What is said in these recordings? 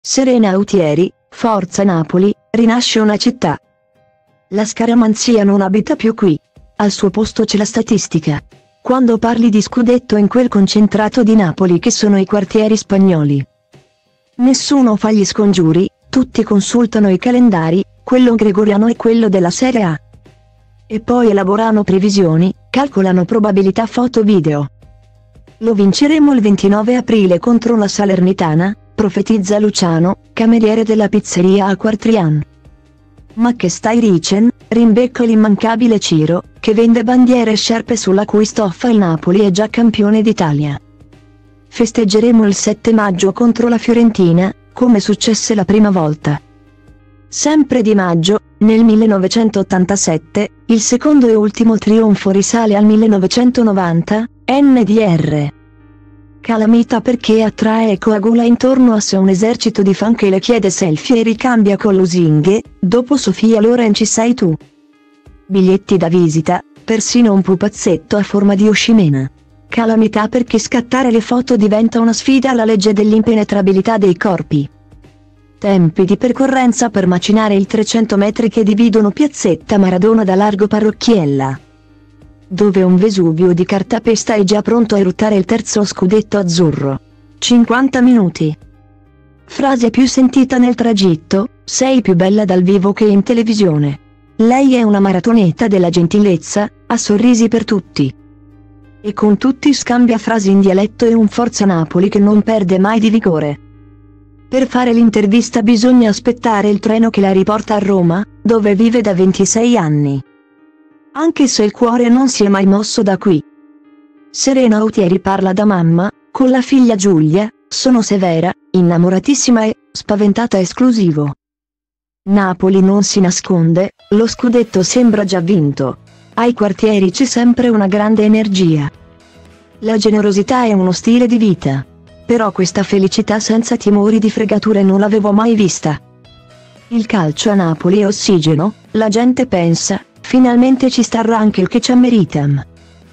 Serena Autieri, forza Napoli, rinasce una città. La scaramanzia non abita più qui. Al suo posto c'è la statistica. Quando parli di scudetto in quel concentrato di Napoli che sono i quartieri spagnoli. Nessuno fa gli scongiuri, tutti consultano i calendari, quello gregoriano e quello della Serie A. E poi elaborano previsioni, calcolano probabilità foto-video. Lo vinceremo il 29 aprile contro la Salernitana, profetizza Luciano, cameriere della pizzeria a Quartrian. Ma che stai dicen? Rimbecca l'immancabile Ciro, che vende bandiere e sciarpe sulla cui stoffa il Napoli è già campione d'Italia. Festeggeremo il 7 maggio contro la Fiorentina, come successe la prima volta. Sempre di maggio, nel 1987, il secondo e ultimo trionfo risale al 1990, NDR. Calamita perché attrae e coagula intorno a sé un esercito di fan che le chiede selfie e ricambia con lusinghe, dopo Sofia Loren ci sei tu. Biglietti da visita, persino un pupazzetto a forma di Oshimena. Calamità perché scattare le foto diventa una sfida alla legge dell'impenetrabilità dei corpi. Tempi di percorrenza per macinare i 300 metri che dividono piazzetta Maradona da Largo Parrocchiella, dove un Vesuvio di cartapesta è già pronto a eruttare il terzo scudetto azzurro. 50 minuti. Frase più sentita nel tragitto: sei più bella dal vivo che in televisione. Lei è una maratoneta della gentilezza, ha sorrisi per tutti. E con tutti scambia frasi in dialetto e un Forza Napoli che non perde mai di vigore. Per fare l'intervista bisogna aspettare il treno che la riporta a Roma, dove vive da 26 anni. Anche se il cuore non si è mai mosso da qui. Serena Autieri parla da mamma, con la figlia Giulia: sono severa, innamoratissima e spaventata esclusivo. Napoli non si nasconde, lo scudetto sembra già vinto. Ai quartieri c'è sempre una grande energia. La generosità è uno stile di vita. Però questa felicità senza timori di fregature non l'avevo mai vista. Il calcio a Napoli è ossigeno, la gente pensa: finalmente ci starà anche il che ci meritam.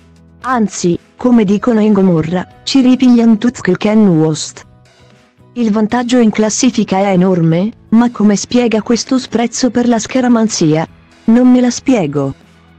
Anzi, come dicono in Gomorra, ci ripiglian tut quel che è nuost. Il vantaggio in classifica è enorme, ma come spiega questo sprezzo per la scaramanzia? Non me la spiego.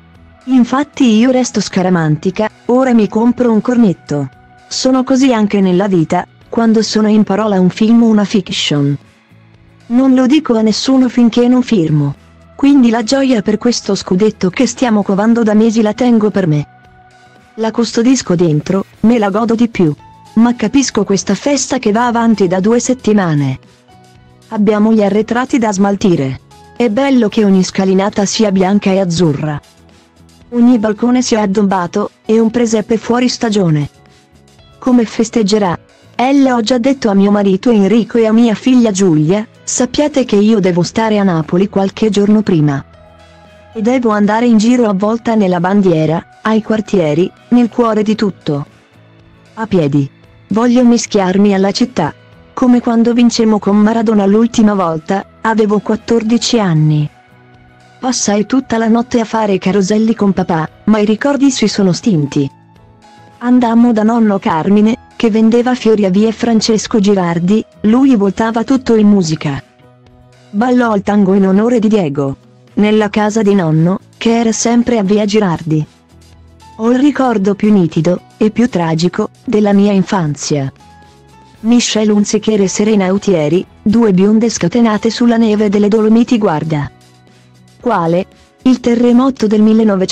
Infatti io resto scaramantica, ora mi compro un cornetto. Sono così anche nella vita, quando sono in parola un film o una fiction. Non lo dico a nessuno finché non firmo. Quindi la gioia per questo scudetto che stiamo covando da mesi la tengo per me. La custodisco dentro, me la godo di più. Ma capisco questa festa che va avanti da 2 settimane. Abbiamo gli arretrati da smaltire. È bello che ogni scalinata sia bianca e azzurra. Ogni balcone sia addobbato, e un presepe fuori stagione. Come festeggerà? Ho già detto a mio marito Enrico e a mia figlia Giulia: sappiate che io devo stare a Napoli qualche giorno prima. E devo andare in giro avvolta nella bandiera, ai quartieri, nel cuore di tutto. A piedi. Voglio mischiarmi alla città. Come quando vincemmo con Maradona l'ultima volta, avevo 14 anni. Passai tutta la notte a fare caroselli con papà, ma i ricordi si sono stinti. Andammo da nonno Carmine, che vendeva fiori a via Francesco Girardi, lui voltava tutto in musica. Ballò il tango in onore di Diego. Nella casa di nonno, che era sempre a via Girardi. Ho il ricordo più nitido, e più tragico, della mia infanzia. Michelle Hunziker e Serena Autieri, 2 bionde scatenate sulla neve delle Dolomiti. Guarda. Quale? Il terremoto del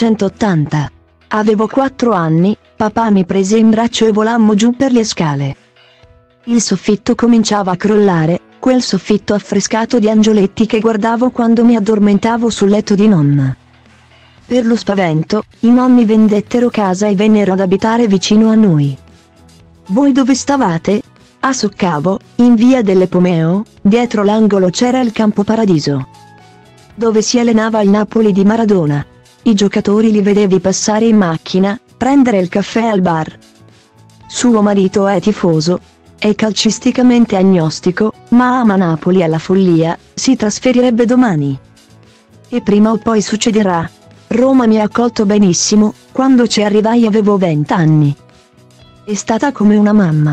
1980. Avevo 4 anni, papà mi prese in braccio e volammo giù per le scale. Il soffitto cominciava a crollare, quel soffitto affrescato di angioletti che guardavo quando mi addormentavo sul letto di nonna. Per lo spavento, i nonni vendettero casa e vennero ad abitare vicino a noi. Voi dove stavate? A Soccavo, in via delle Pomeo, dietro l'angolo c'era il Campo Paradiso, dove si allenava il Napoli di Maradona. I giocatori li vedevi passare in macchina, prendere il caffè al bar. Suo marito è tifoso, è calcisticamente agnostico, ma ama Napoli alla follia, si trasferirebbe domani. E prima o poi succederà. Roma mi ha accolto benissimo, quando ci arrivai avevo 20 anni. È stata come una mamma.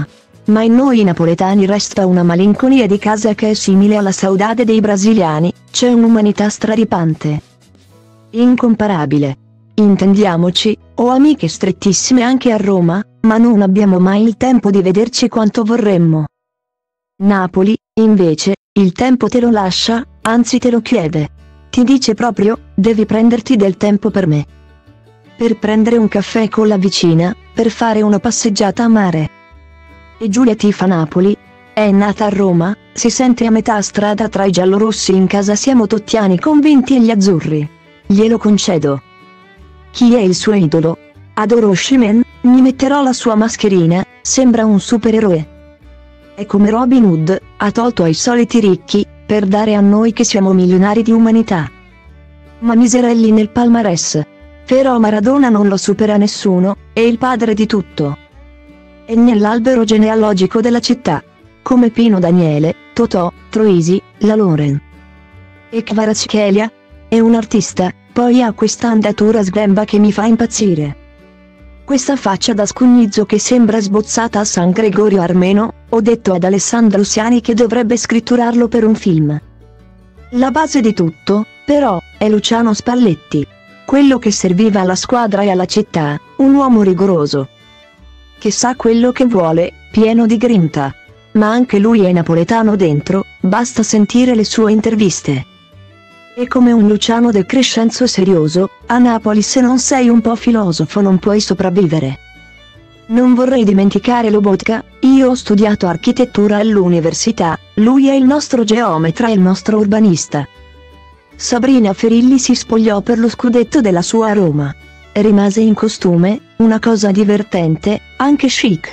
ma in noi napoletani resta una malinconia di casa che è simile alla saudade dei brasiliani, c'è un'umanità straripante. Incomparabile. Intendiamoci, ho amiche strettissime anche a Roma, ma non abbiamo mai il tempo di vederci quanto vorremmo. Napoli, invece, il tempo te lo lascia, anzi te lo chiede. Ti dice proprio, devi prenderti del tempo per me. Per prendere un caffè con la vicina, per fare una passeggiata a mare. E Giulia tifa Napoli. È nata a Roma, si sente a metà strada tra i giallorossi, in casa siamo tottiani convinti e gli azzurri. Glielo concedo. Chi è il suo idolo? Adoro Oshimen, mi metterò la sua mascherina, sembra un supereroe. È come Robin Hood, ha tolto ai soliti ricchi, per dare a noi che siamo milionari di umanità. Ma miserelli nel palmarès. Però Maradona non lo supera nessuno, è il padre di tutto. È nell'albero genealogico della città. Come Pino Daniele, Totò, Troisi, La Loren. E Kvaratskhelia? È un artista, poi ha questa andatura sghemba che mi fa impazzire. Questa faccia da scugnizzo che sembra sbozzata a San Gregorio Armeno, ho detto ad Alessandro Siani che dovrebbe scritturarlo per un film. La base di tutto, però, è Luciano Spalletti. Quello che serviva alla squadra e alla città, un uomo rigoroso. Che sa quello che vuole, pieno di grinta. Ma anche lui è napoletano dentro, basta sentire le sue interviste. È come un Luciano De Crescenzo serioso, a Napoli se non sei un po' filosofo non puoi sopravvivere. Non vorrei dimenticare Lobotka, io ho studiato architettura all'università, lui è il nostro geometra e il nostro urbanista. Sabrina Ferilli si spogliò per lo scudetto della sua Roma. Rimase in costume, una cosa divertente, anche chic.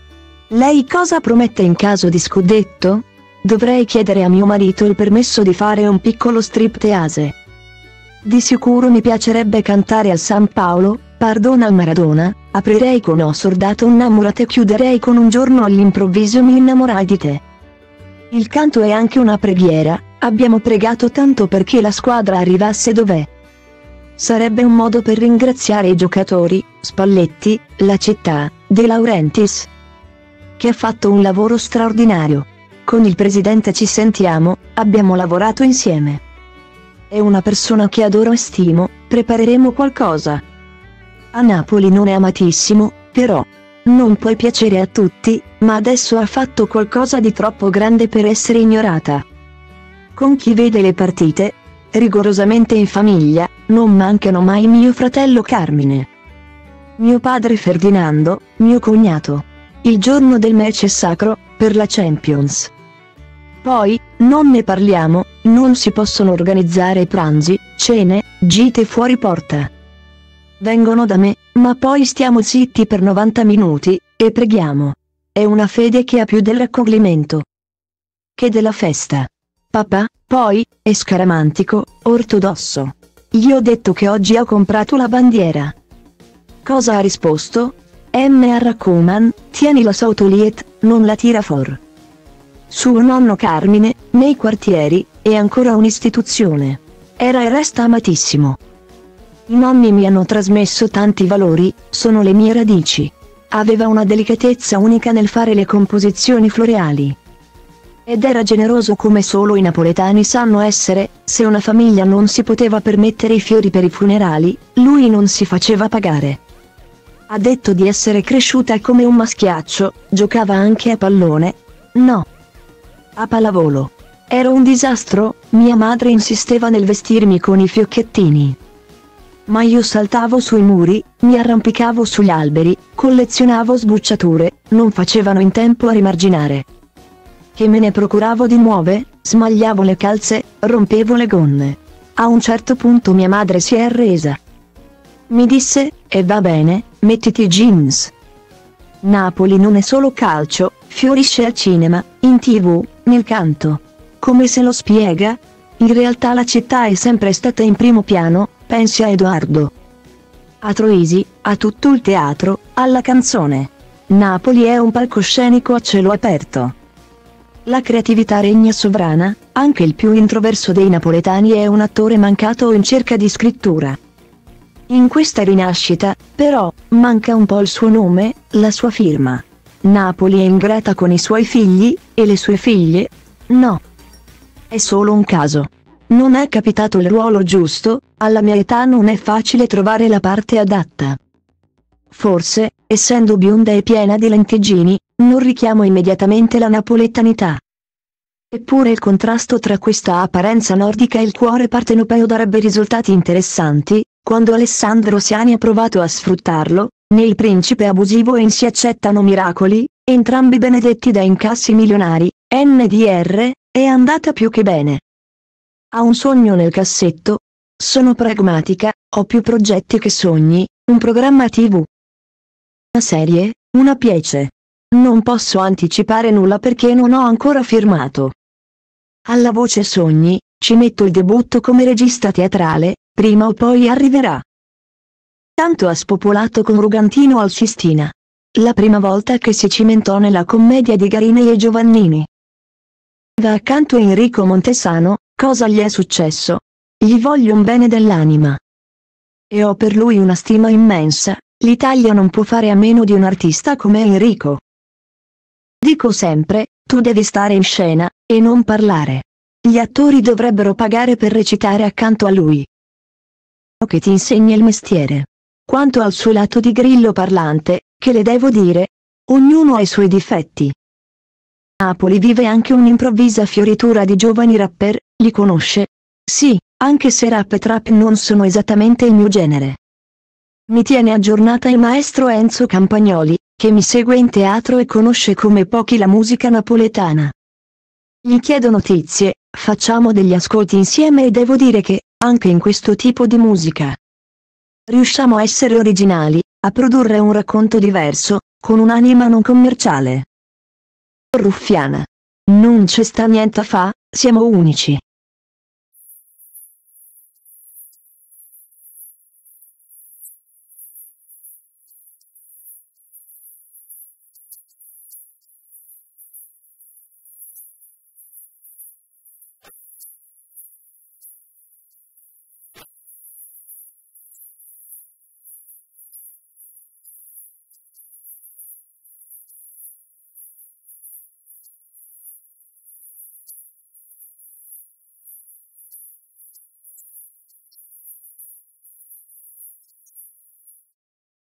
Lei cosa promette in caso di scudetto? Dovrei chiedere a mio marito il permesso di fare un piccolo striptease. Di sicuro mi piacerebbe cantare al San Paolo, pardona al Maradona, aprirei con Ho sordato innamorate e chiuderei con Un giorno all'improvviso mi innamorai di te. Il canto è anche una preghiera, abbiamo pregato tanto perché la squadra arrivasse dov'è. Sarebbe un modo per ringraziare i giocatori, Spalletti, la città, De Laurentiis, che ha fatto un lavoro straordinario. Con il presidente ci sentiamo, abbiamo lavorato insieme. È una persona che adoro e stimo, prepareremo qualcosa. A Napoli non è amatissimo, però. Non puoi piacere a tutti, ma adesso ha fatto qualcosa di troppo grande per essere ignorata. Con chi vede le partite? Rigorosamente in famiglia, non mancano mai mio fratello Carmine, mio padre Ferdinando, mio cognato. Il giorno del match è sacro, per la Champions. Poi, non ne parliamo, non si possono organizzare pranzi, cene, gite fuori porta. Vengono da me, ma poi stiamo zitti per 90 minuti, e preghiamo. È una fede che ha più del raccoglimento che della festa. Papà, poi, è scaramantico, ortodosso. Gli ho detto che oggi ho comprato la bandiera. Cosa ha risposto? M. Raccoman, tieni la Sautoliet, non la tira for. Suo nonno Carmine, nei quartieri, è ancora un'istituzione. Era e resta amatissimo. I nonni mi hanno trasmesso tanti valori, sono le mie radici. Aveva una delicatezza unica nel fare le composizioni floreali. Ed era generoso come solo i napoletani sanno essere, se una famiglia non si poteva permettere i fiori per i funerali, lui non si faceva pagare. Ha detto di essere cresciuta come un maschiaccio, giocava anche a pallone. No. A pallavolo. Ero un disastro, mia madre insisteva nel vestirmi con i fiocchettini. Ma io saltavo sui muri, mi arrampicavo sugli alberi, collezionavo sbucciature, non facevano in tempo a rimarginare. Che me ne procuravo di nuove, smagliavo le calze, rompevo le gonne. A un certo punto mia madre si è arresa. Mi disse, e va bene, mettiti i jeans. Napoli non è solo calcio, fiorisce al cinema, in TV, nel canto. Come se lo spiega? In realtà la città è sempre stata in primo piano, pensi a Edoardo. A Troisi, a tutto il teatro, alla canzone. Napoli è un palcoscenico a cielo aperto. La creatività regna sovrana, anche il più introverso dei napoletani è un attore mancato o in cerca di scrittura. In questa rinascita, però, manca un po' il suo nome, la sua firma. Napoli è ingrata con i suoi figli, e le sue figlie? No. È solo un caso. Non è capitato il ruolo giusto, alla mia età non è facile trovare la parte adatta. Forse, essendo bionda e piena di lentiggini, non richiamo immediatamente la napoletanità. Eppure il contrasto tra questa apparenza nordica e il cuore partenopeo darebbe risultati interessanti, quando Alessandro Siani ha provato a sfruttarlo, nel principe abusivo e in Si accettano miracoli, entrambi benedetti da incassi milionari, NDR, è andata più che bene. Ha un sogno nel cassetto? Sono pragmatica, ho più progetti che sogni, un programma TV. Una serie, una pièce. Non posso anticipare nulla perché non ho ancora firmato. Alla voce sogni, ci metto il debutto come regista teatrale, prima o poi arriverà. Tanto ha spopolato con Rugantino al Sistina. La prima volta che si cimentò nella commedia di Garini e Giovannini. Va accanto a Enrico Montesano, cosa gli è successo? Gli voglio un bene dell'anima. E ho per lui una stima immensa, l'Italia non può fare a meno di un artista come Enrico. Dico sempre, tu devi stare in scena, e non parlare. Gli attori dovrebbero pagare per recitare accanto a lui. Che ti insegna il mestiere. Quanto al suo lato di grillo parlante, che le devo dire? Ognuno ha i suoi difetti. Napoli vive anche un'improvvisa fioritura di giovani rapper, li conosce? Sì, anche se rap e trap non sono esattamente il mio genere. Mi tiene aggiornata il maestro Enzo Campagnoli, che mi segue in teatro e conosce come pochi la musica napoletana. Gli chiedo notizie, facciamo degli ascolti insieme e devo dire che, anche in questo tipo di musica, riusciamo a essere originali, a produrre un racconto diverso, con un'anima non commerciale. Ruffiana. Non c'è sta niente a fa, siamo unici.